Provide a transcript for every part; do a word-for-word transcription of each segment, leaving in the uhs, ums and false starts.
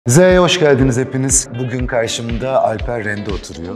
Z'ye hoş geldiniz hepiniz. Bugün karşımda Alper Rende oturuyor.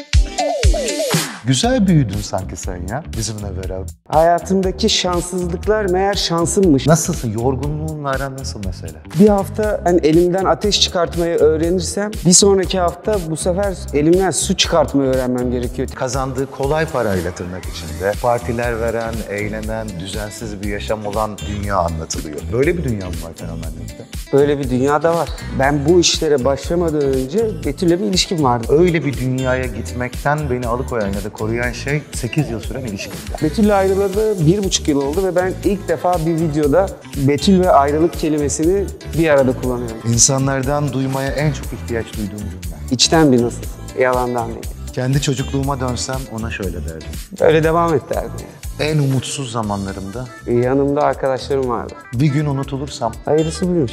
Güzel büyüdün sanki sen ya bizimle beraber. Hayatımdaki şanssızlıklar meğer şansımmış. Nasılsın? Yorgunluğunla aran nasıl mesela? Bir hafta hani elimden ateş çıkartmayı öğrenirsem bir sonraki hafta bu sefer elimden su çıkartmayı öğrenmem gerekiyor. Kazandığı kolay parayla tırnak içinde partiler veren, eğlenen, düzensiz bir yaşam olan dünya anlatılıyor. Böyle bir dünya mı var fenomenlikte? Böyle bir dünya da var. Ben bu işlere başlamadan önce Betül'le bir ilişkim vardı. Öyle bir dünyaya gitmekten beni alıkoyan ya da koruyan şey sekiz yıl süren ilişkimdi. Betül'le ayrılalı bir buçuk yıl oldu ve ben ilk defa bir videoda Betül ve ayrılık kelimesini bir arada kullanıyorum. İnsanlardan duymaya en çok ihtiyaç duyduğum cümle. İçten bir nasılsın? Yalandan değil. Kendi çocukluğuma dönsem ona şöyle derdim. Böyle devam et derdim yani. En umutsuz zamanlarımda Yanımda arkadaşlarım vardı. bir gün unutulursam Hayırlısı buymuş.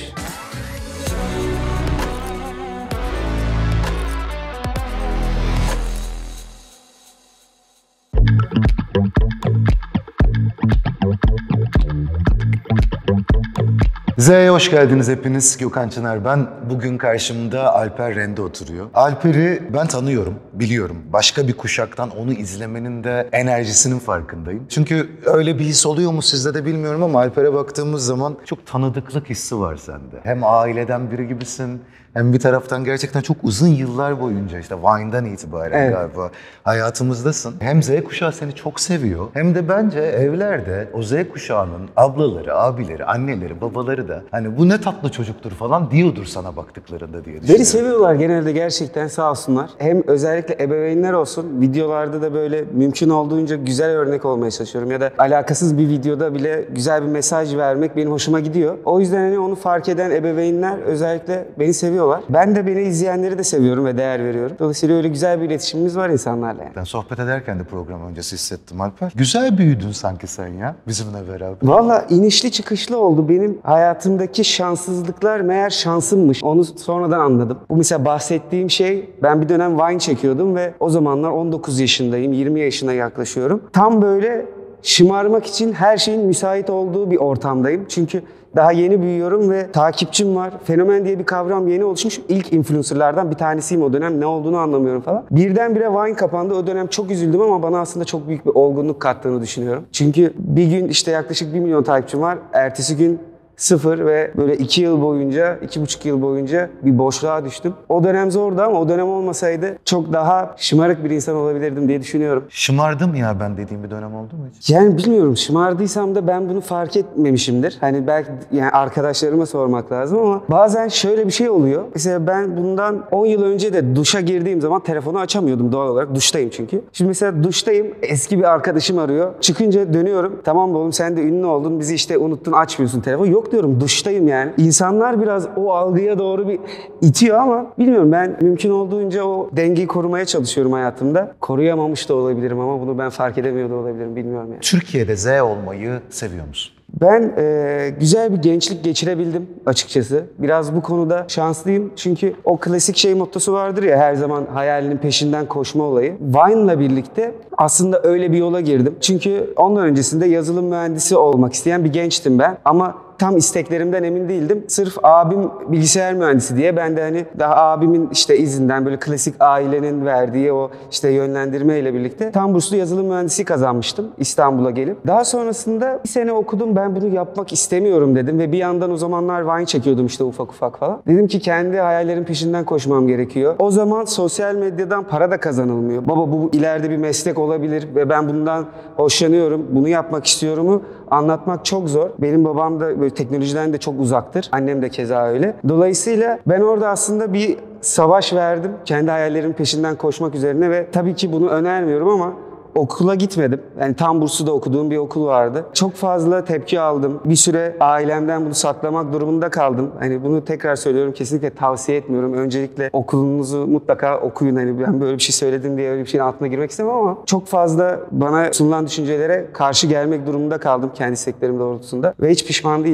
Z'ye hoş geldiniz hepiniz. Gökhan Çınar ben. Bugün karşımda Alper Rende oturuyor. Alper'i ben tanıyorum, biliyorum. Başka bir kuşaktan onu izlemenin de enerjisinin farkındayım. Çünkü öyle bir his oluyor mu sizde de bilmiyorum ama Alper'e baktığımız zaman çok tanıdıklık hissi var sende. Hem aileden biri gibisin, hem bir taraftan gerçekten çok uzun yıllar boyunca işte Vine'dan itibaren Evet. galiba hayatımızdasın. Hem Z kuşağı seni çok seviyor hem de bence evlerde o Z kuşağının ablaları, abileri, anneleri, babaları da hani bu ne tatlı çocuktur falan diyordur sana baktıklarında diye düşünüyorum. Beni seviyorlar genelde gerçekten sağ olsunlar. Hem özellikle ebeveynler olsun, videolarda da böyle mümkün olduğunca güzel örnek olmaya çalışıyorum. Ya da alakasız bir videoda bile güzel bir mesaj vermek benim hoşuma gidiyor. O yüzden hani onu fark eden ebeveynler özellikle beni seviyorlar. Ben de beni izleyenleri de seviyorum ve değer veriyorum. Dolayısıyla öyle güzel bir iletişimimiz var insanlarla yani. Ben sohbet ederken de program öncesi hissettim Alper. Güzel büyüdün sanki sen ya bizimle beraber. Valla inişli çıkışlı oldu. Benim hayatımdaki şanssızlıklar meğer şansımmış. Onu sonradan anladım. Bu mesela bahsettiğim şey, ben bir dönem Vine çekiyordum ve o zamanlar on dokuz yaşındayım, yirmi yaşına yaklaşıyorum. Tam böyle şımarmak için her şeyin müsait olduğu bir ortamdayım. Çünkü daha yeni büyüyorum ve takipçim var. Fenomen diye bir kavram yeni oluşmuş. İlk influencerlardan bir tanesiyim o dönem. Ne olduğunu anlamıyorum falan. Birdenbire Vine kapandı. O dönem çok üzüldüm ama bana aslında çok büyük bir olgunluk kattığını düşünüyorum. Çünkü bir gün işte yaklaşık bir milyon takipçim var. Ertesi gün sıfır ve böyle iki yıl boyunca, iki buçuk yıl boyunca bir boşluğa düştüm. O dönem zordu ama o dönem olmasaydı çok daha şımarık bir insan olabilirdim diye düşünüyorum. Şımardım ya ben dediğim bir dönem oldu mu hiç? Yani bilmiyorum, şımardıysam da ben bunu fark etmemişimdir. Hani belki yani arkadaşlarıma sormak lazım ama bazen şöyle bir şey oluyor. Mesela ben bundan on yıl önce de duşa girdiğim zaman telefonu açamıyordum doğal olarak. Duştayım çünkü. Şimdi mesela duştayım, eski bir arkadaşım arıyor. Çıkınca dönüyorum. Tamam oğlum sen de ünlü oldun, bizi işte unuttun, açmıyorsun telefonu. Yok diyorum, duştayım yani. İnsanlar biraz o algıya doğru bir itiyor ama bilmiyorum, ben mümkün olduğunca o dengeyi korumaya çalışıyorum hayatımda. Koruyamamış da olabilirim ama bunu ben fark edemiyor da olabilirim, bilmiyorum yani. Türkiye'de Z olmayı seviyor musun? Ben e, güzel bir gençlik geçirebildim açıkçası. Biraz bu konuda şanslıyım çünkü o klasik şey mottosu vardır ya, her zaman hayalinin peşinden koşma olayı. Vine'la birlikte aslında öyle bir yola girdim. Çünkü ondan öncesinde yazılım mühendisi olmak isteyen bir gençtim ben ama tam isteklerimden emin değildim. Sırf abim bilgisayar mühendisi diye ben de hani daha abimin işte izinden böyle klasik ailenin verdiği o işte yönlendirmeyle birlikte tam burslu yazılım mühendisi kazanmıştım İstanbul'a gelip. Daha sonrasında bir sene okudum, ben bunu yapmak istemiyorum dedim ve bir yandan o zamanlar Vine çekiyordum işte ufak ufak falan. Dedim ki kendi hayallerin peşinden koşmam gerekiyor. O zaman sosyal medyadan para da kazanılmıyor. Baba bu ileride bir meslek olabilir ve ben bundan hoşlanıyorum, bunu yapmak istiyorumu anlatmak çok zor. Benim babam da böyle teknolojiden de çok uzaktır. Annem de keza öyle. Dolayısıyla ben orada aslında bir savaş verdim. Kendi hayallerimin peşinden koşmak üzerine ve tabii ki bunu önermiyorum ama okula gitmedim. Yani tam burslu da okuduğum bir okul vardı. Çok fazla tepki aldım. Bir süre ailemden bunu saklamak durumunda kaldım. Hani bunu tekrar söylüyorum, kesinlikle tavsiye etmiyorum. Öncelikle okulunuzu mutlaka okuyun. Hani ben böyle bir şey söyledim diye öyle bir şeyin altına girmek istemem ama çok fazla bana sunulan düşüncelere karşı gelmek durumunda kaldım kendi isteklerim doğrultusunda ve hiç pişman değilim.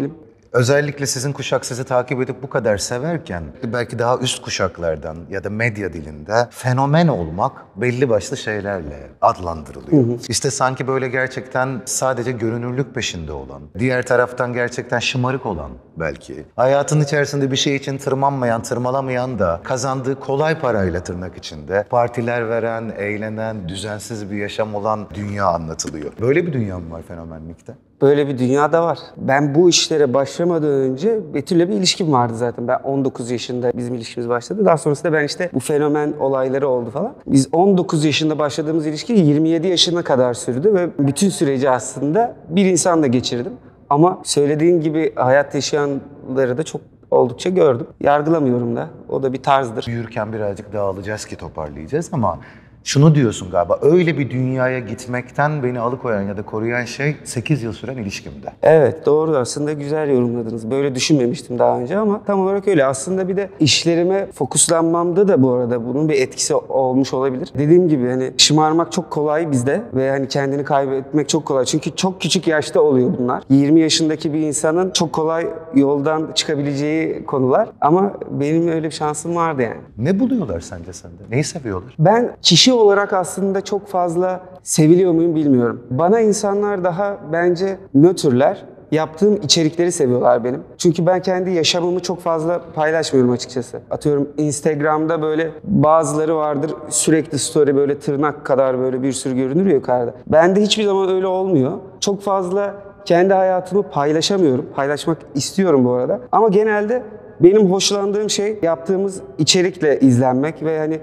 Özellikle sizin kuşak sizi takip edip bu kadar severken belki daha üst kuşaklardan ya da medya dilinde fenomen olmak belli başlı şeylerle adlandırılıyor. Hı hı. İşte sanki böyle gerçekten sadece görünürlük peşinde olan, diğer taraftan gerçekten şımarık olan belki, hayatın içerisinde bir şey için tırmanmayan, tırmalamayan da kazandığı kolay parayla tırnak içinde partiler veren, eğlenen, düzensiz bir yaşam olan dünya anlatılıyor. Böyle bir dünya mı var fenomenlikte? Böyle bir dünya da var. Ben bu işlere başlamadan önce Betül'le bir ilişkim vardı zaten. Ben on dokuz yaşında bizim ilişkimiz başladı. Daha sonrasında ben işte bu fenomen olayları oldu falan. Biz on dokuz yaşında başladığımız ilişki yirmi yedi yaşına kadar sürdü ve bütün süreci aslında bir insanla geçirdim. Ama söylediğin gibi hayat yaşayanları da çok oldukça gördüm. Yargılamıyorum da. O da bir tarzdır. Büyürken birazcık dağılacağız ki toparlayacağız ama şunu diyorsun galiba, öyle bir dünyaya gitmekten beni alıkoyan ya da koruyan şey sekiz yıl süren ilişkimde. Evet, doğru, aslında güzel yorumladınız. Böyle düşünmemiştim daha önce ama tam olarak öyle. Aslında bir de işlerime fokuslanmamda da bu arada bunun bir etkisi olmuş olabilir. Dediğim gibi hani şımarmak çok kolay bizde ve hani kendini kaybetmek çok kolay. Çünkü çok küçük yaşta oluyor bunlar. yirmi yaşındaki bir insanın çok kolay yoldan çıkabileceği konular ama benim öyle bir şansım vardı yani. Ne buluyorlar sence sende? Neyi seviyorlar? Ben kişi olarak aslında çok fazla seviliyor muyum bilmiyorum. Bana insanlar daha bence nötrler. Yaptığım içerikleri seviyorlar benim. Çünkü ben kendi yaşamımı çok fazla paylaşmıyorum açıkçası. Atıyorum Instagram'da böyle bazıları vardır sürekli story böyle tırnak kadar böyle bir sürü görünür ya yukarıda. Bende hiçbir zaman öyle olmuyor. Çok fazla kendi hayatımı paylaşamıyorum. Paylaşmak istiyorum bu arada. Ama genelde benim hoşlandığım şey yaptığımız içerikle izlenmek ve hani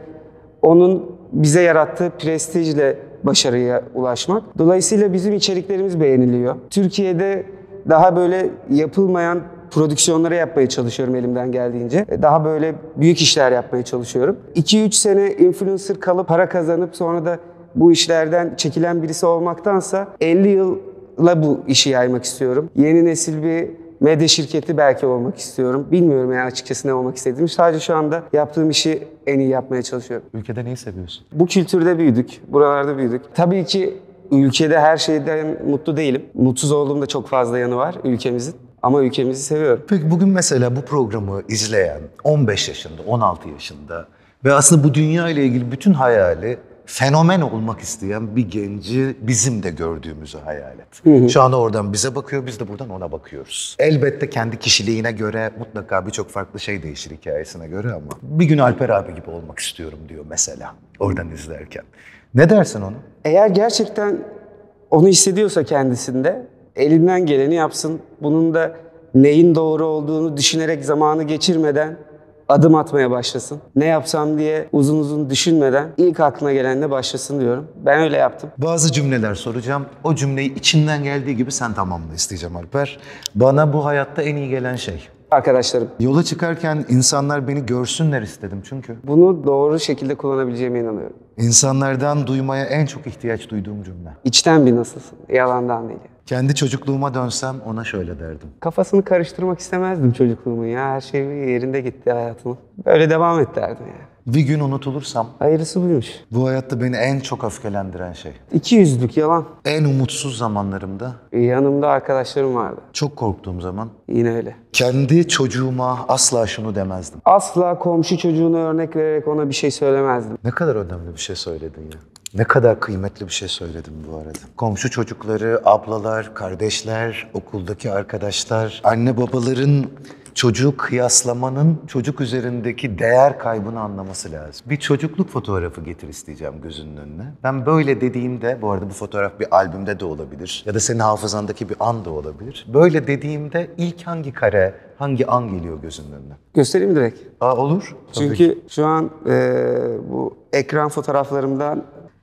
onun bize yarattığı prestijle başarıya ulaşmak. Dolayısıyla bizim içeriklerimiz beğeniliyor. Türkiye'de daha böyle yapılmayan prodüksiyonları yapmaya çalışıyorum elimden geldiğince. Daha böyle büyük işler yapmaya çalışıyorum. iki üç sene influencer kalıp para kazanıp sonra da bu işlerden çekilen birisi olmaktansa elli yılla bu işi yaymak istiyorum. Yeni nesil bir medya şirketi belki olmak istiyorum. Bilmiyorum yani açıkçası ne olmak istediğimi. Sadece şu anda yaptığım işi en iyi yapmaya çalışıyorum. Ülkede neyi seviyorsun? Bu kültürde büyüdük, buralarda büyüdük. Tabii ki ülkede her şeyden mutlu değilim. Mutsuz olduğum da çok fazla yanı var ülkemizin. Ama ülkemizi seviyorum. Peki bugün mesela bu programı izleyen on beş yaşında, on altı yaşında ve aslında bu dünya ile ilgili bütün hayali fenomen olmak isteyen bir genci bizim de gördüğümüzü hayal et. Hı hı. Şu anda oradan bize bakıyor, biz de buradan ona bakıyoruz. Elbette kendi kişiliğine göre mutlaka birçok farklı şey değişir hikayesine göre ama bir gün Alper abi gibi olmak istiyorum diyor mesela oradan izlerken. Ne dersin ona? Eğer gerçekten onu hissediyorsa kendisinde elinden geleni yapsın. Bunun da neyin doğru olduğunu düşünerek zamanı geçirmeden adım atmaya başlasın. Ne yapsam diye uzun uzun düşünmeden ilk aklına gelenle başlasın diyorum. Ben öyle yaptım. Bazı cümleler soracağım. O cümleyi içinden geldiği gibi sen tamamla isteyeceğim Alper. Bana bu hayatta en iyi gelen şey. Arkadaşlarım. Yola çıkarken insanlar beni görsünler istedim çünkü. Bunu doğru şekilde kullanabileceğime inanıyorum. İnsanlardan duymaya en çok ihtiyaç duyduğum cümle. İçten bir nasılsın? Yalandan değil. Kendi çocukluğuma dönsem ona şöyle derdim. Kafasını karıştırmak istemezdim çocukluğumun ya. Her şey yerinde gitti hayatımın. Böyle devam et derdim yani. Bir gün unutulursam. Hayırlısı buymuş. Bu hayatta beni en çok öfkelendiren şey. İki yüzlülük yalan. En umutsuz zamanlarımda. Yanımda arkadaşlarım vardı. Çok korktuğum zaman. Yine öyle. Kendi çocuğuma asla şunu demezdim. Asla komşu çocuğuna örnek vererek ona bir şey söylemezdim. Ne kadar önemli bir şey söyledin ya. Ne kadar kıymetli bir şey söyledim bu arada. Komşu çocukları, ablalar, kardeşler, okuldaki arkadaşlar, anne babaların çocuğu kıyaslamanın çocuk üzerindeki değer kaybını anlaması lazım. Bir çocukluk fotoğrafı getir isteyeceğim gözünün önüne. Ben böyle dediğimde, bu arada bu fotoğraf bir albümde de olabilir ya da senin hafızandaki bir an da olabilir. Böyle dediğimde ilk hangi kare, hangi an geliyor gözünün önüne? Göstereyim direkt. Aa, olur. Çünkü şu an e, bu ekran fotoğraflarımdan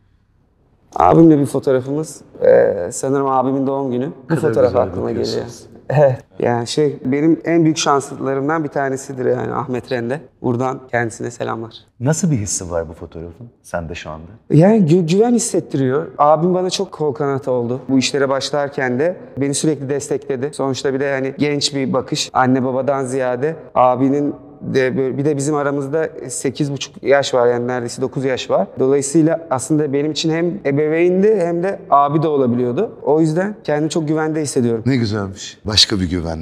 abimle bir fotoğrafımız. Ee, sanırım abimin doğum günü. Bu fotoğraf aklıma geliyor. Evet. Yani şey benim en büyük şanslarımdan bir tanesidir yani Ahmet Rende. Buradan kendisine selamlar. Nasıl bir hissi var bu fotoğrafın sende şu anda? Yani gü- güven hissettiriyor. Abim bana çok kol kanat oldu. Bu işlere başlarken de beni sürekli destekledi. Sonuçta bir de yani genç bir bakış. Anne babadan ziyade abinin de böyle, bir de bizim aramızda sekiz buçuk yaş var yani neredeyse dokuz yaş var. Dolayısıyla aslında benim için hem ebeveyndi hem de abi de olabiliyordu. O yüzden kendimi çok güvende hissediyorum. Ne güzelmiş. Başka bir güvendir o.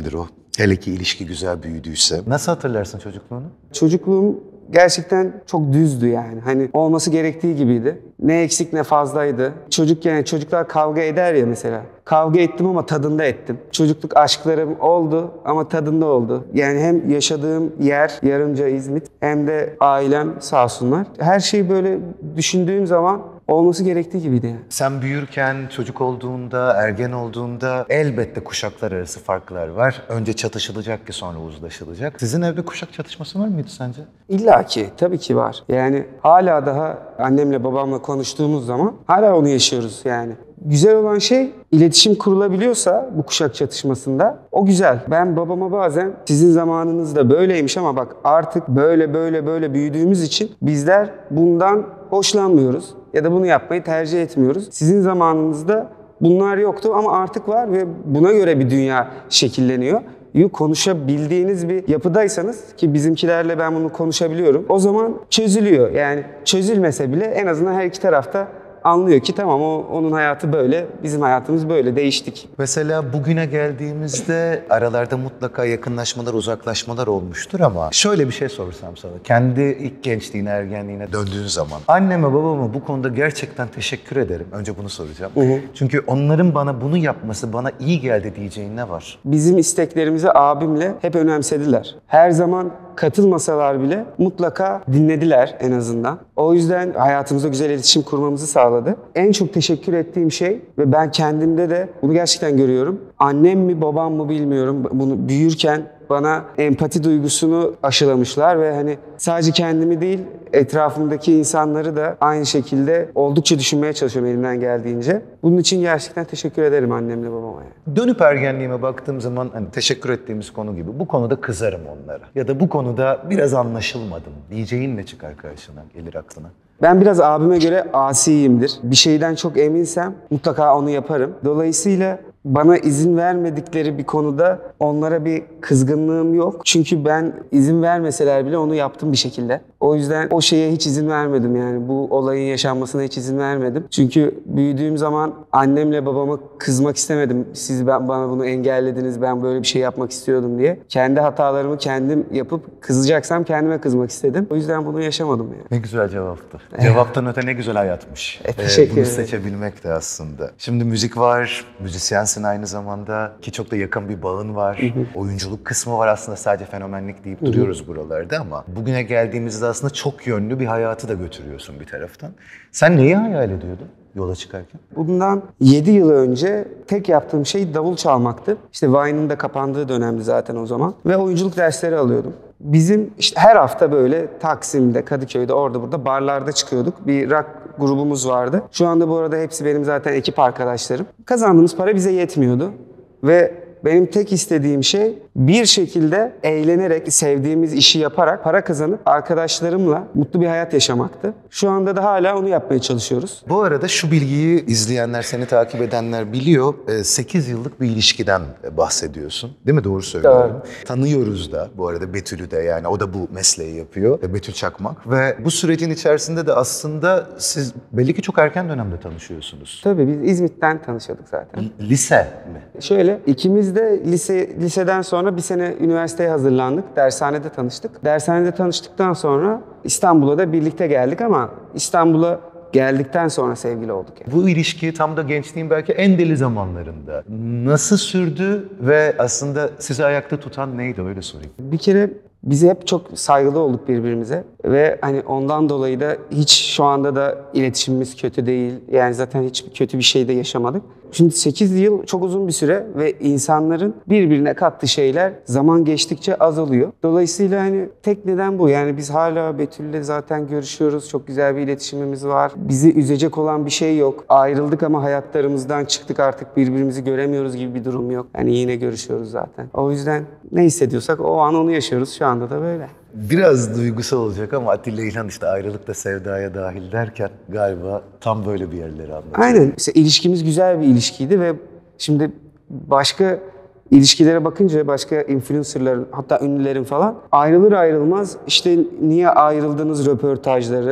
Hele ki ilişki güzel büyüdüyse. Nasıl hatırlarsın çocukluğunu? Çocukluğum gerçekten çok düzdü yani. Hani olması gerektiği gibiydi. Ne eksik ne fazlaydı. Çocukken çocuklar kavga eder ya mesela. Kavga ettim ama tadında ettim. Çocukluk aşklarım oldu ama tadında oldu. Yani hem yaşadığım yer Yarımca İzmit hem de ailem sağ olsunlar. Her şeyi böyle düşündüğüm zaman olması gerektiği gibiydi yani. Sen büyürken, çocuk olduğunda, ergen olduğunda elbette kuşaklar arası farklar var. Önce çatışılacak ki sonra uzlaşılacak. Sizin evde kuşak çatışması var mıydı sence? İlla ki, tabii ki var. Yani hala daha annemle babamla konuştuğumuz zaman hala onu yaşıyoruz yani. Güzel olan şey iletişim kurulabiliyorsa bu kuşak çatışmasında o güzel. Ben babama bazen sizin zamanınızda böyleymiş ama bak artık böyle böyle böyle büyüdüğümüz için bizler bundan hoşlanmıyoruz ya da bunu yapmayı tercih etmiyoruz. Sizin zamanınızda bunlar yoktu ama artık var ve buna göre bir dünya şekilleniyor. Konuşabildiğiniz bir yapıdaysanız ki bizimkilerle ben bunu konuşabiliyorum. O zaman çözülüyor. Yani çözülmese bile en azından her iki tarafta anlıyor ki tamam o onun hayatı böyle, bizim hayatımız böyle, değiştik. Mesela bugüne geldiğimizde aralarda mutlaka yakınlaşmalar, uzaklaşmalar olmuştur ama şöyle bir şey sorsam sana. Kendi ilk gençliğine, ergenliğine döndüğün zaman anneme babama bu konuda gerçekten teşekkür ederim. Önce bunu soracağım. Hı hı. Çünkü onların bana bunu yapması bana iyi geldi diyeceğin ne var? Bizim isteklerimizi abimle hep önemsediler. Her zaman katılmasalar bile mutlaka dinlediler en azından. O yüzden hayatımızda güzel iletişim kurmamızı sağladı. En çok teşekkür ettiğim şey ve ben kendimde de bunu gerçekten görüyorum. Annem mi babam mı bilmiyorum. Bunu büyürken bana empati duygusunu aşılamışlar ve hani sadece kendimi değil etrafımdaki insanları da aynı şekilde oldukça düşünmeye çalışıyorum elimden geldiğince. Bunun için gerçekten teşekkür ederim annemle babama. Yani. Dönüp ergenliğime baktığım zaman hani teşekkür ettiğimiz konu gibi bu konuda kızarım onlara. Ya da bu konuda biraz anlaşılmadım diyeceğin ne çıkar karşına, gelir aklına? Ben biraz abime göre asiyimdir. Bir şeyden çok eminsem mutlaka onu yaparım. Dolayısıyla bana izin vermedikleri bir konuda onlara bir kızgınlığım yok. Çünkü ben izin vermeseler bile onu yaptım bir şekilde. O yüzden o şeye hiç izin vermedim yani. Bu olayın yaşanmasına hiç izin vermedim. Çünkü büyüdüğüm zaman annemle babama kızmak istemedim. Siz ben, bana bunu engellediniz, ben böyle bir şey yapmak istiyordum diye. Kendi hatalarımı kendim yapıp kızacaksam kendime kızmak istedim. O yüzden bunu yaşamadım yani. Ne güzel cevaptı. Cevaptan öte ne güzel hayatmış. E, teşekkür Bunu ederim. seçebilmek de aslında. Şimdi müzik var, müzisyensin aynı zamanda ki çok da yakın bir bağın var. Hı hı. Oyunculuk kısmı var aslında sadece fenomenlik deyip hı hı. duruyoruz buralarda ama bugüne geldiğimizde aslında çok yönlü bir hayatı da götürüyorsun bir taraftan. Sen neyi hayal ediyordun yola çıkarken? Bundan yedi yıl önce tek yaptığım şey davul çalmaktı. İşte Vine'ın da kapandığı dönemdi zaten o zaman ve oyunculuk dersleri alıyordum. Bizim işte her hafta böyle Taksim'de, Kadıköy'de, orada burada barlarda çıkıyorduk. Bir rock grubumuz vardı. Şu anda bu arada hepsi benim zaten ekip arkadaşlarım. Kazandığımız para bize yetmiyordu ve benim tek istediğim şey bir şekilde eğlenerek, sevdiğimiz işi yaparak para kazanıp arkadaşlarımla mutlu bir hayat yaşamaktı. Şu anda da hala onu yapmaya çalışıyoruz. Bu arada şu bilgiyi izleyenler, seni takip edenler biliyor. sekiz yıllık bir ilişkiden bahsediyorsun. Değil mi? Doğru söylüyorum. Evet. Tanıyoruz da bu arada Betül'ü de yani o da bu mesleği yapıyor. Betül Çakmak. Ve bu sürecin içerisinde de aslında siz belli ki çok erken dönemde tanışıyorsunuz. Tabii biz İzmit'ten tanışıyorduk zaten. Lise mi? Şöyle ikimiz de lise liseden sonra bir sene üniversiteye hazırlandık. Dershanede tanıştık. Dershanede tanıştıktan sonra İstanbul'a da birlikte geldik ama İstanbul'a geldikten sonra sevgili olduk. Yani. Bu ilişki tam da gençliğin belki en deli zamanlarında nasıl sürdü ve aslında sizi ayakta tutan neydi öyle sorayım. Bir kere biz hep çok saygılı olduk birbirimize ve hani ondan dolayı da hiç şu anda da iletişimimiz kötü değil. Yani zaten hiç kötü bir şey de yaşamadık. Şimdi sekiz yıl çok uzun bir süre ve insanların birbirine kattığı şeyler zaman geçtikçe azalıyor. Dolayısıyla hani tek neden bu. Yani biz hala Betül'le zaten görüşüyoruz. Çok güzel bir iletişimimiz var. Bizi üzecek olan bir şey yok. Ayrıldık ama hayatlarımızdan çıktık artık birbirimizi göremiyoruz gibi bir durum yok. Yani yine görüşüyoruz zaten. O yüzden ne hissediyorsak o an onu yaşıyoruz. Şu anda da böyle. Biraz duygusal olacak ama Atilla İlhan işte ayrılık da sevdaya dahil derken galiba tam böyle bir yerleri anlatıyor. Aynen. İşte ilişkimiz güzel bir ilişkiydi ve şimdi başka ilişkilere bakınca başka influencerların hatta ünlülerin falan ayrılır ayrılmaz işte niye ayrıldınız röportajları,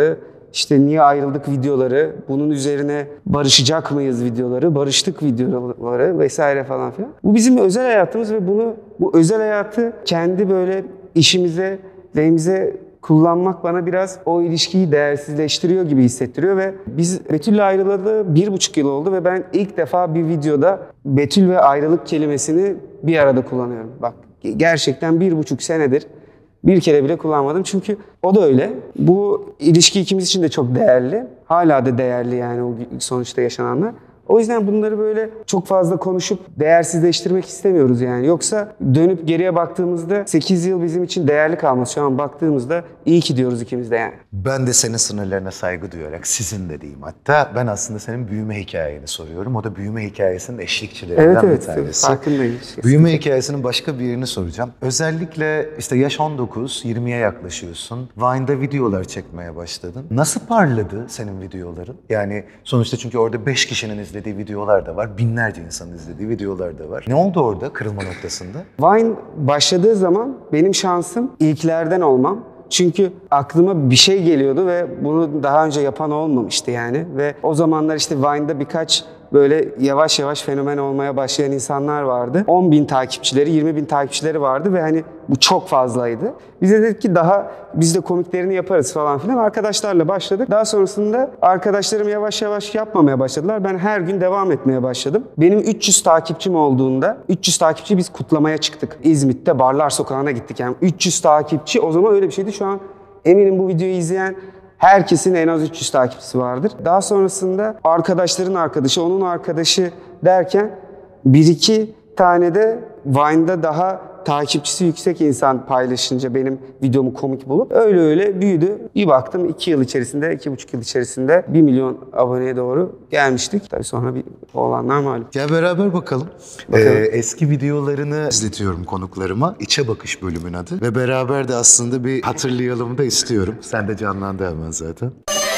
işte niye ayrıldık videoları, bunun üzerine barışacak mıyız videoları, barıştık videoları vesaire falan filan. Bu bizim özel hayatımız ve bunu bu özel hayatı kendi böyle işimize, lehimize kullanmak bana biraz o ilişkiyi değersizleştiriyor gibi hissettiriyor ve biz Betül'le ayrılalı bir buçuk yıl oldu ve ben ilk defa bir videoda Betül ve ayrılık kelimesini bir arada kullanıyorum. Bak gerçekten bir buçuk senedir bir kere bile kullanmadım çünkü o da öyle. Bu ilişki ikimiz için de çok değerli. Hala da değerli yani o sonuçta yaşananlar. O yüzden bunları böyle çok fazla konuşup değersizleştirmek istemiyoruz yani. Yoksa dönüp geriye baktığımızda sekiz yıl bizim için değerli kalmaz. Şu an baktığımızda iyi ki diyoruz ikimiz de yani. Ben de senin sınırlarına saygı duyarak sizin de diyeyim hatta. Ben aslında senin büyüme hikayeni soruyorum. O da büyüme hikayesinin eşlikçilerinden evet, evet, bir tanesi. Farkındayım. Büyüme hikayesinin başka bir yerini soracağım. Özellikle işte yaş on dokuz, yirmiye yaklaşıyorsun. Vine'da videolar çekmeye başladın. Nasıl parladı senin videoların? Yani sonuçta çünkü orada beş kişinin izlediği videolar da var. Binlerce insanın izlediği videolar da var. Ne oldu orada kırılma noktasında? Vine başladığı zaman benim şansım ilklerden olmam. Çünkü aklıma bir şey geliyordu ve bunu daha önce yapan olmamıştı yani. Ve o zamanlar işte Vine'da birkaç böyle yavaş yavaş fenomen olmaya başlayan insanlar vardı. on bin takipçileri, yirmi bin takipçileri vardı ve hani bu çok fazlaydı. Biz de dedik ki daha biz de komiklerini yaparız falan filan. Arkadaşlarla başladık. Daha sonrasında arkadaşlarım yavaş yavaş yapmamaya başladılar. Ben her gün devam etmeye başladım. Benim üç yüz takipçim olduğunda, üç yüz takipçi biz kutlamaya çıktık. İzmit'te Barlar Sokağı'na gittik. Yani üç yüz takipçi o zaman öyle bir şeydi. Şu an eminim bu videoyu izleyen herkesin en az üç yüz takipçisi vardır. Daha sonrasında arkadaşların arkadaşı, onun arkadaşı derken bir iki tane de Vine'da daha takipçisi yüksek insan paylaşınca benim videomu komik bulup öyle öyle büyüdü. Bir baktım iki yıl içerisinde, iki buçuk yıl içerisinde bir milyon aboneye doğru gelmiştik. Tabii sonra bir olanlar malum. Gel beraber bakalım. Bakalım. Ee, eski videolarını izletiyorum konuklarıma. İçe Bakış bölümün adı. Ve beraber de aslında bir hatırlayalım da istiyorum. Sen de canlandı hemen zaten.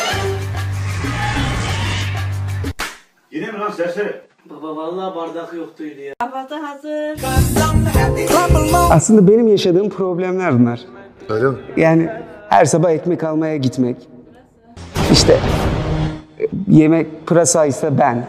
Yine mi lan serseri? Baba vallahi bardak yoktuydu ya. Kahvaltı hazır. Aslında benim yaşadığım problemler bunlar. Öyle mi? Yani her sabah ekmek almaya gitmek. İşte e, yemek pırasa ise ben.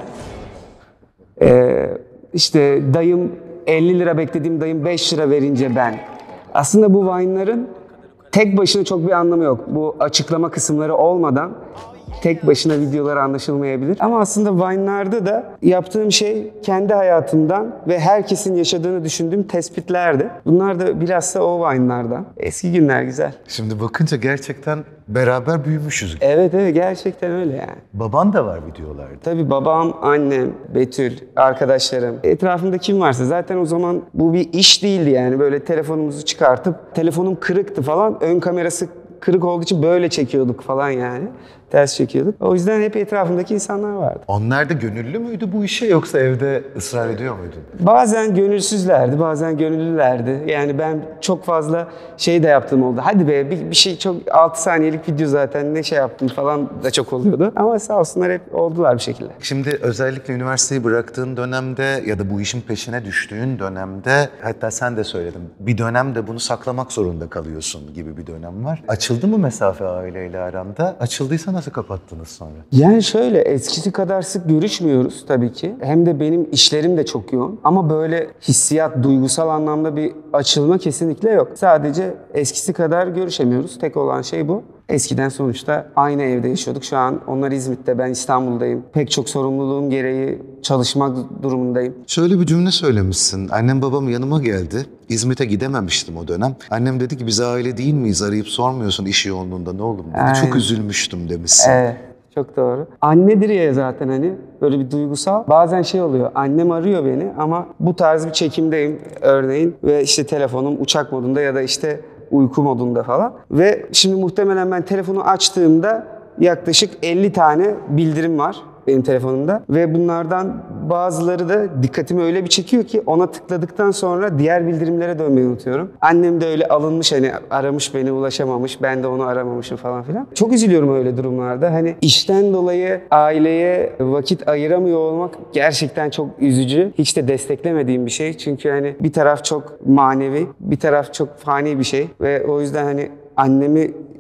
Ee, işte dayım elli lira beklediğim dayım beş lira verince ben. Aslında bu Vine'ların tek başına çok bir anlamı yok. Bu açıklama kısımları olmadan tek başına videolar anlaşılmayabilir. Ama aslında Vine'larda da yaptığım şey kendi hayatımdan ve herkesin yaşadığını düşündüğüm tespitlerdi. Bunlar da bilhassa o Vine'lardan. Eski günler güzel. Şimdi bakınca gerçekten beraber büyümüşüz. Evet evet gerçekten öyle yani. Baban da var videolarda. Tabii babam, annem, Betül, arkadaşlarım, etrafımda kim varsa zaten o zaman bu bir iş değildi yani böyle telefonumuzu çıkartıp telefonum kırıktı falan ön kamerası kırık olduğu için böyle çekiyorduk falan yani. Ters çekiyorduk. O yüzden hep etrafımdaki insanlar vardı. Onlar da gönüllü müydü bu işe yoksa evde ısrar ediyor muydun? Bazen gönülsüzlerdi, bazen gönüllülerdi. Yani ben çok fazla şey de yaptığım oldu. Hadi be bir, bir şey çok altı saniyelik video zaten ne şey yaptım falan da çok oluyordu. Ama sağ olsunlar hep oldular bir şekilde. Şimdi özellikle üniversiteyi bıraktığın dönemde ya da bu işin peşine düştüğün dönemde hatta sen de söyledin bir dönemde bunu saklamak zorunda kalıyorsun gibi bir dönem var. Açıldı mı mesafe aileyle aranda? Açıldıysa nasıl kapattınız sonra? Yani şöyle eskisi kadar sık görüşmüyoruz tabii ki. Hem de benim işlerim de çok yoğun. Ama böyle hissiyat, duygusal anlamda bir açılma kesinlikle yok. Sadece eskisi kadar görüşemiyoruz. Tek olan şey bu. Eskiden sonuçta aynı evde yaşıyorduk. Şu an onlar İzmit'te, ben İstanbul'dayım. Pek çok sorumluluğum gereği çalışmak durumundayım. Şöyle bir cümle söylemişsin. Annem babam yanıma geldi. İzmit'e gidememiştim o dönem. Annem dedi ki biz aile değil miyiz? Arayıp sormuyorsun iş yoğunluğunda ne oğlum dedi. Aynen. Çok üzülmüştüm demişsin. Evet. Çok doğru. Annedir ya zaten hani böyle bir duygusal. Bazen şey oluyor. Annem arıyor beni ama bu tarz bir çekimdeyim örneğin ve işte telefonum uçak modunda ya da işte uyku modunda falan. Ve şimdi muhtemelen ben telefonu açtığımda yaklaşık elli tane bildirim var benim telefonumda. Ve bunlardan bazıları da dikkatimi öyle bir çekiyor ki ona tıkladıktan sonra diğer bildirimlere dönmeyi unutuyorum. Annem de öyle alınmış hani aramış beni ulaşamamış ben de onu aramamışım falan filan. Çok üzülüyorum öyle durumlarda. Hani işten dolayı aileye vakit ayıramıyor olmak gerçekten çok üzücü. Hiç de desteklemediğim bir şey. Çünkü hani bir taraf çok manevi, bir taraf çok fani bir şey. Ve o yüzden hani annemi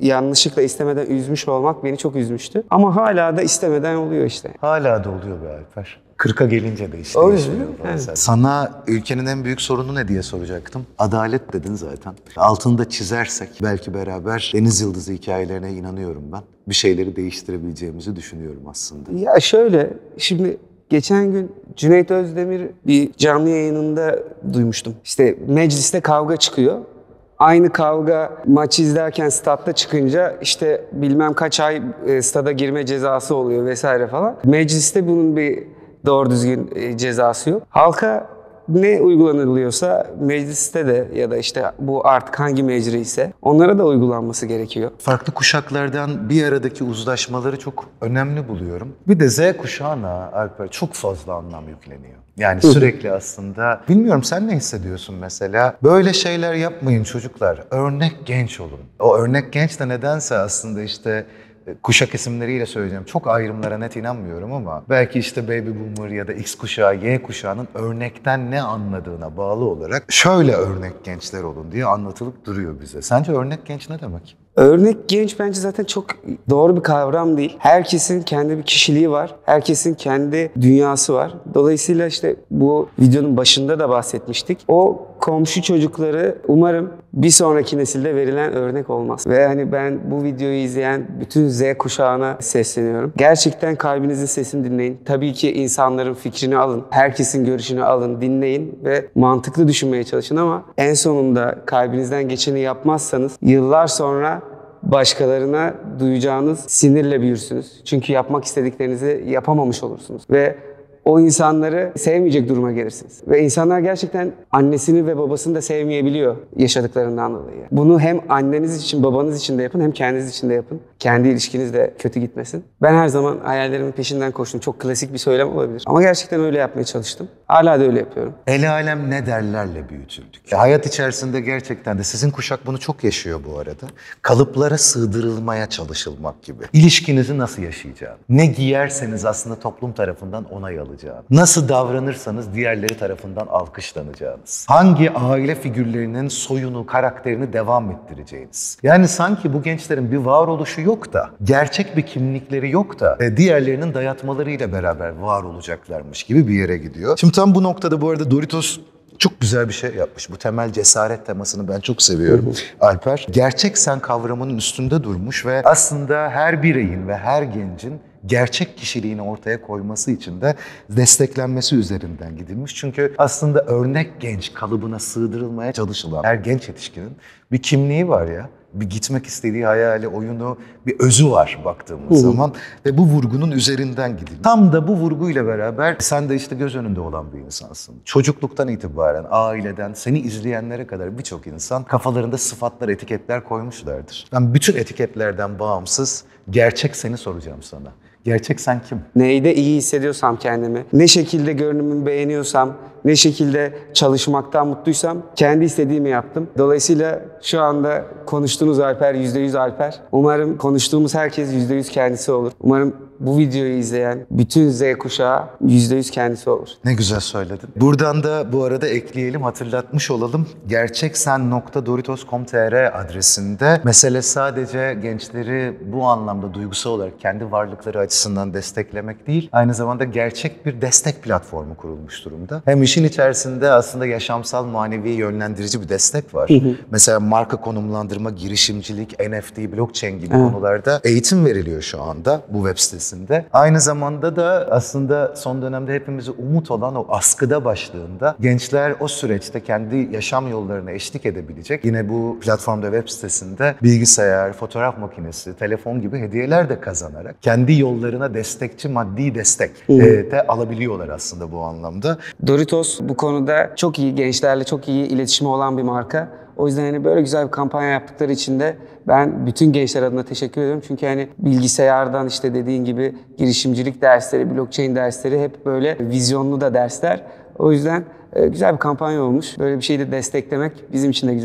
yanlışlıkla istemeden üzmüş olmak beni çok üzmüştü. Ama hala da istemeden oluyor işte. Hala da oluyor be Alper. kırka gelince de işte Öyle yaşıyor değil mi? bazen. Evet. Sana ülkenin en büyük sorunu ne diye soracaktım. Adalet dedin zaten. Altını da çizersek belki beraber Deniz Yıldızı hikayelerine inanıyorum ben. Bir şeyleri değiştirebileceğimizi düşünüyorum aslında. Ya şöyle, şimdi geçen gün Cüneyt Özdemir bir canlı yayınında duymuştum. İşte mecliste kavga çıkıyor. Aynı kavga maç izlerken statta çıkınca işte bilmem kaç ay e, stada girme cezası oluyor vesaire falan. Mecliste bunun bir doğru düzgün e, cezası yok. Halka ne uygulanılıyorsa mecliste de ya da işte bu artık hangi mecri ise onlara da uygulanması gerekiyor. Farklı kuşaklardan bir aradaki uzlaşmaları çok önemli buluyorum. Bir de Z kuşağına Alper çok fazla anlam yükleniyor. Yani sürekli aslında, bilmiyorum sen ne hissediyorsun mesela? Böyle şeyler yapmayın çocuklar, örnek genç olun. O örnek genç de nedense aslında işte kuşak isimleriyle söyleyeceğim. Çok ayrımlara net inanmıyorum ama belki işte Baby Boomer ya da X kuşağı, Y kuşağının örnekten ne anladığına bağlı olarak şöyle örnek gençler olun diye anlatılıp duruyor bize. Sence örnek genç ne demek? Örnek genç bence zaten çok doğru bir kavram değil. Herkesin kendi bir kişiliği var. Herkesin kendi dünyası var. Dolayısıyla işte bu videonun başında da bahsetmiştik. O komşu çocukları umarım bir sonraki nesilde verilen örnek olmaz. Ve hani ben bu videoyu izleyen bütün Z kuşağına sesleniyorum. Gerçekten kalbinizin sesini dinleyin. Tabii ki insanların fikrini alın. Herkesin görüşünü alın, dinleyin ve mantıklı düşünmeye çalışın ama en sonunda kalbinizden geçeni yapmazsanız yıllar sonra başkalarına duyacağınız sinirle büyürsünüz. Çünkü yapmak istediklerinizi yapamamış olursunuz. Ve o insanları sevmeyecek duruma gelirsiniz. Ve insanlar gerçekten annesini ve babasını da sevmeyebiliyor yaşadıklarından dolayı. Bunu hem anneniz için, babanız için de yapın, hem kendiniz için de yapın. Kendi ilişkiniz de kötü gitmesin. Ben her zaman hayallerimin peşinden koştum. Çok klasik bir söylem olabilir. Ama gerçekten öyle yapmaya çalıştım. Hala da öyle yapıyorum. El alem ne derlerle büyütüldük. E, hayat içerisinde gerçekten de sizin kuşak bunu çok yaşıyor bu arada. Kalıplara sığdırılmaya çalışılmak gibi. İlişkinizi nasıl yaşayacağını, ne giyerseniz aslında toplum tarafından onay alacağınız, nasıl davranırsanız diğerleri tarafından alkışlanacağınız, hangi aile figürlerinin soyunu, karakterini devam ettireceğiniz. Yani sanki bu gençlerin bir varoluşu yok da, gerçek bir kimlikleri yok da e, diğerlerinin dayatmalarıyla beraber var olacaklarmış gibi bir yere gidiyor. Şimdi tam bu noktada bu arada Doritos çok güzel bir şey yapmış. Bu temel cesaret temasını ben çok seviyorum Alper. Gerçek sen kavramının üstünde durmuş ve aslında her bireyin ve her gencin gerçek kişiliğini ortaya koyması için de desteklenmesi üzerinden gidilmiş. Çünkü aslında örnek genç kalıbına sığdırılmaya çalışılan her genç yetişkinin bir kimliği var ya. Bir gitmek istediği hayali, oyunu, bir özü var baktığımız zaman ve bu vurgunun üzerinden gidilmiş. Tam da bu vurguyla beraber sen de işte göz önünde olan bir insansın. Çocukluktan itibaren, aileden, seni izleyenlere kadar birçok insan kafalarında sıfatlar, etiketler koymuşlardır. Ben bütün etiketlerden bağımsız gerçek seni soracağım sana. Gerçek sen kim? Neyde iyi hissediyorsam kendimi, ne şekilde görünümümü beğeniyorsam, ne şekilde çalışmaktan mutluysam kendi istediğimi yaptım. Dolayısıyla şu anda konuştuğunuz Alper yüzde yüz Alper. Umarım konuştuğumuz herkes yüzde yüz kendisi olur. Umarım bu videoyu izleyen bütün Z kuşağı yüzde yüz kendisi olur. Ne güzel söyledin. Buradan da bu arada ekleyelim, hatırlatmış olalım. gerçeksen nokta doritos nokta com nokta tr adresinde mesele sadece gençleri bu anlamda duygusal olarak kendi varlıkları açısından desteklemek değil, aynı zamanda gerçek bir destek platformu kurulmuş durumda. Hem işin içerisinde aslında yaşamsal, manevi yönlendirici bir destek var. Hı hı. Mesela marka konumlandırma, girişimcilik, N F T, blockchain gibi evet. konularda eğitim veriliyor şu anda bu web sitesinde. Aynı zamanda da aslında son dönemde hepimize umut olan o askıda başlığında gençler o süreçte kendi yaşam yollarına eşlik edebilecek. Yine bu platformda, web sitesinde bilgisayar, fotoğraf makinesi, telefon gibi hediyeler de kazanarak kendi yollarına destekçi, maddi destek e, de alabiliyorlar aslında bu anlamda. Doritos bu konuda çok iyi, gençlerle çok iyi iletişimi olan bir marka. O yüzden hani böyle güzel bir kampanya yaptıkları için de ben bütün gençler adına teşekkür ediyorum. Çünkü hani bilgisayardan işte dediğin gibi girişimcilik dersleri, blockchain dersleri hep böyle vizyonlu da dersler. O yüzden güzel bir kampanya olmuş. Böyle bir şeyi de desteklemek bizim için de güzel.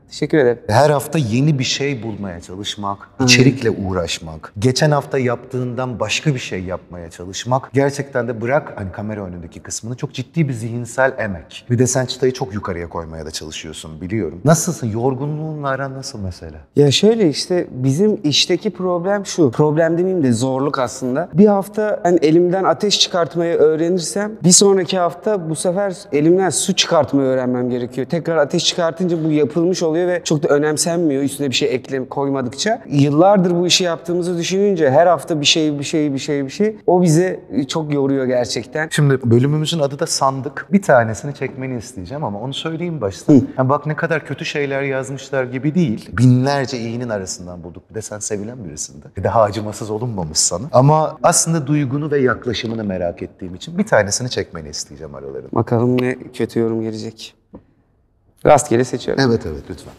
Teşekkür ederim. Her hafta yeni bir şey bulmaya çalışmak, içerikle uğraşmak, geçen hafta yaptığından başka bir şey yapmaya çalışmak, gerçekten de bırak hani kamera önündeki kısmını, çok ciddi bir zihinsel emek. Bir de sen çıtayı çok yukarıya koymaya da çalışıyorsun, biliyorum. Nasılsın? Yorgunluğunla aran nasıl mesela? Ya şöyle işte bizim işteki problem şu. Problem demeyeyim de zorluk aslında. Bir hafta hani elimden ateş çıkartmayı öğrenirsem bir sonraki hafta bu sefer elimden su çıkartmayı öğrenmem gerekiyor. Tekrar ateş çıkartınca bu yapılmış oluyor ve çok da önemsenmiyor üstüne bir şey eklem koymadıkça. Yıllardır bu işi yaptığımızı düşününce her hafta bir şey bir şey bir şey bir şey o bizi çok yoruyor gerçekten. Şimdi bölümümüzün adı da Sandık. Bir tanesini çekmeni isteyeceğim ama onu söyleyeyim başta. Yani bak ne kadar kötü şeyler yazmışlar gibi değil. Binlerce iyinin arasından bulduk. Bir de sen sevilen birisin de. Bir daha acımasız olunmamış sana. Ama aslında duygunu ve yaklaşımını merak ettiğim için bir tanesini çekmeni isteyeceğim aralarında. Bakalım ne kötü yorum gelecek. Rastgele seçiyorum. Evet evet lütfen.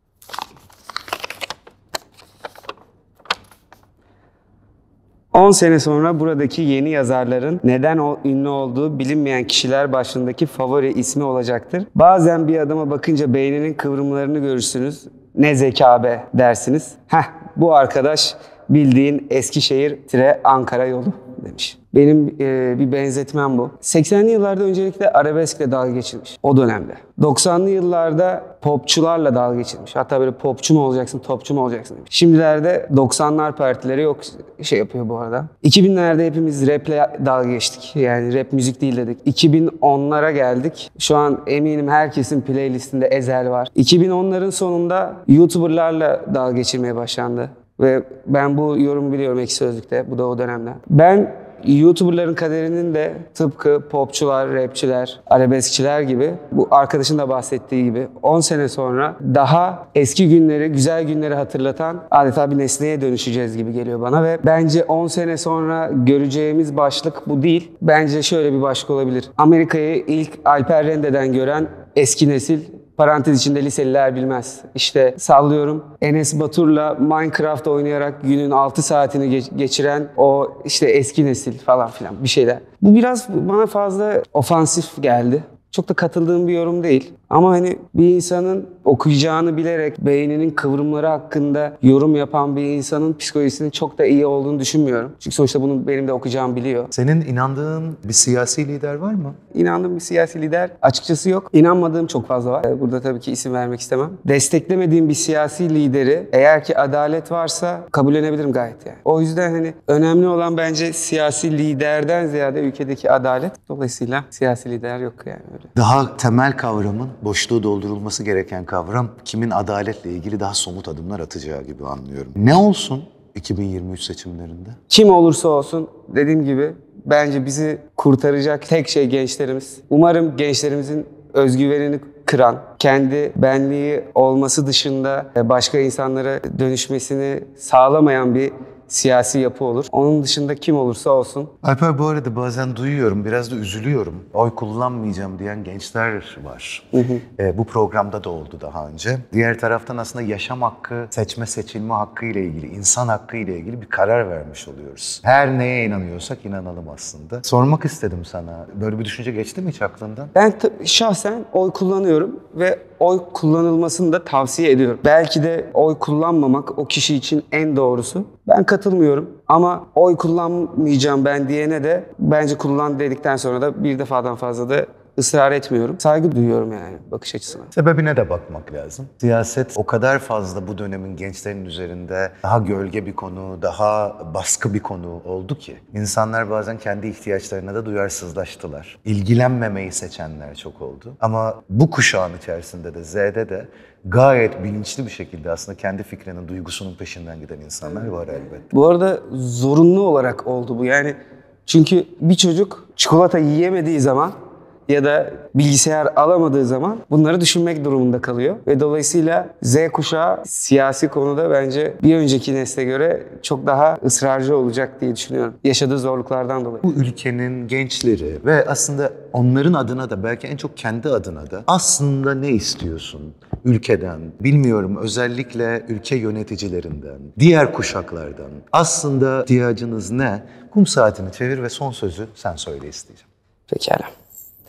on sene sonra buradaki yeni yazarların neden o ünlü olduğu bilinmeyen kişiler başındaki favori ismi olacaktır. Bazen bir adama bakınca beyninin kıvrımlarını görürsünüz. Ne zeka be dersiniz. Heh, bu arkadaş bildiğin Eskişehir-Ankara yolu demiş. Benim e, bir benzetmem bu. seksenli yıllarda öncelikle arabeskle dalga geçilmiş. O dönemde. doksanlı yıllarda popçularla dalga geçilmiş. Hatta böyle popçu mu olacaksın, topçu mu olacaksın demiş. Şimdilerde doksanlar partileri yok şey yapıyor bu arada. iki binlerde hepimiz raple dalga geçtik. Yani rap müzik değil dedik. iki bin onlara geldik. Şu an eminim herkesin playlistinde Ezel var. iki bin onların sonunda YouTuber'larla dalga geçirmeye başlandı. Ve ben bu yorumu biliyorum Ekşi Sözlük'te. Bu da o dönemde. Ben YouTuber'ların kaderinin de tıpkı popçular, rapçiler, arabeskçiler gibi, bu arkadaşın da bahsettiği gibi on sene sonra daha eski günleri, güzel günleri hatırlatan adeta bir nesneye dönüşeceğiz gibi geliyor bana ve bence on sene sonra göreceğimiz başlık bu değil. Bence şöyle bir başlık olabilir. Amerika'yı ilk Alper Rende'den gören eski nesil, parantez içinde liseliler bilmez. İşte sallıyorum Enes Batur'la Minecraft oynayarak günün altı saatini geç- geçiren o işte eski nesil falan filan bir şeyler. Bu biraz bana fazla ofansif geldi. Çok da katıldığım bir yorum değil. Ama hani bir insanın okuyacağını bilerek beyninin kıvrımları hakkında yorum yapan bir insanın psikolojisinin çok da iyi olduğunu düşünmüyorum. Çünkü sonuçta bunu benim de okuyacağım biliyor. Senin inandığın bir siyasi lider var mı? İnandığım bir siyasi lider açıkçası yok. İnanmadığım çok fazla var. Burada tabii ki isim vermek istemem. Desteklemediğim bir siyasi lideri eğer ki adalet varsa kabullenebilirim gayet yani. O yüzden hani önemli olan bence siyasi liderden ziyade ülkedeki adalet. Dolayısıyla siyasi lider yok yani öyle. Daha temel kavramın, boşluğu doldurulması gereken kavram, kimin adaletle ilgili daha somut adımlar atacağı gibi anlıyorum. Ne olsun iki bin yirmi üç seçimlerinde? Kim olursa olsun dediğim gibi bence bizi kurtaracak tek şey gençlerimiz. Umarım gençlerimizin özgüvenini kıran, kendi benliği olması dışında başka insanlara dönüşmesini sağlamayan bir siyasi yapı olur. Onun dışında kim olursa olsun. Alper, bu arada bazen duyuyorum, biraz da üzülüyorum. Oy kullanmayacağım diyen gençler var. Hı hı. E, bu programda da oldu daha önce. Diğer taraftan aslında yaşam hakkı, seçme seçilme hakkı ile ilgili, insan hakkı ile ilgili bir karar vermiş oluyoruz. Her neye inanıyorsak inanalım aslında. Sormak istedim sana. Böyle bir düşünce geçti mi hiç aklından? Ben t- şahsen oy kullanıyorum ve oy kullanılmasını da tavsiye ediyorum. Belki de oy kullanmamak o kişi için en doğrusu. Ben katılmıyorum ama oy kullanmayacağım ben diyene de bence kullan dedikten sonra da bir defadan fazla da ısrar etmiyorum. Saygı duyuyorum yani bakış açısına. Sebebine de bakmak lazım. Siyaset o kadar fazla bu dönemin gençlerin üzerinde daha gölge bir konu, daha baskı bir konu oldu ki insanlar bazen kendi ihtiyaçlarına da duyarsızlaştılar. İlgilenmemeyi seçenler çok oldu. Ama bu kuşağın içerisinde de, Z'de de gayet bilinçli bir şekilde aslında kendi fikrinin, duygusunun peşinden giden insanlar var elbette. Bu arada zorunlu olarak oldu bu yani. Çünkü bir çocuk çikolata yiyemediği zaman ya da bilgisayar alamadığı zaman bunları düşünmek durumunda kalıyor. Ve dolayısıyla Z kuşağı siyasi konuda bence bir önceki nesle göre çok daha ısrarcı olacak diye düşünüyorum. Yaşadığı zorluklardan dolayı. Bu ülkenin gençleri ve aslında onların adına da belki en çok kendi adına da aslında ne istiyorsun ülkeden, bilmiyorum, özellikle ülke yöneticilerinden, diğer kuşaklardan aslında ihtiyacınız ne? Kum saatini çevir ve son sözü sen söyle isteyeceğim. Pekala.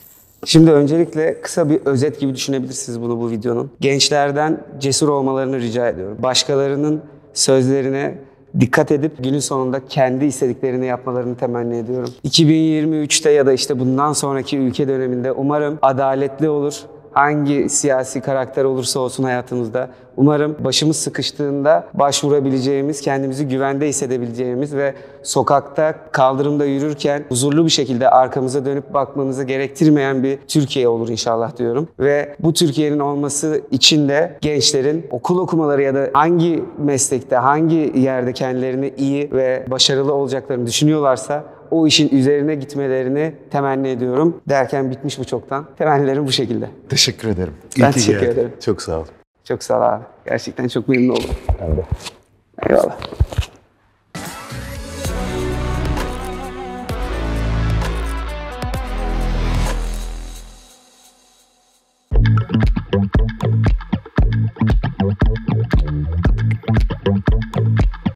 Şimdi öncelikle kısa bir özet gibi düşünebilirsiniz bunu bu videonun. Gençlerden cesur olmalarını rica ediyorum. Başkalarının sözlerine dikkat edip günün sonunda kendi istediklerini yapmalarını temenni ediyorum. iki bin yirmi üçte ya da işte bundan sonraki ülke döneminde umarım adaletli olur. Hangi siyasi karakter olursa olsun hayatımızda, umarım başımız sıkıştığında başvurabileceğimiz, kendimizi güvende hissedebileceğimiz ve sokakta, kaldırımda yürürken huzurlu bir şekilde arkamıza dönüp bakmamızı gerektirmeyen bir Türkiye olur inşallah diyorum. Ve bu Türkiye'nin olması için de gençlerin okul okumaları ya da hangi meslekte, hangi yerde kendilerini iyi ve başarılı olacaklarını düşünüyorlarsa o işin üzerine gitmelerini temenni ediyorum. Derken bitmiş bu çoktan. Temennilerim bu şekilde. Teşekkür ederim. Ben İyi ki teşekkür geldin. ederim. Çok sağ ol. Çok sağ ol abi. Gerçekten çok memnun oldum. Ben de. Eyvallah.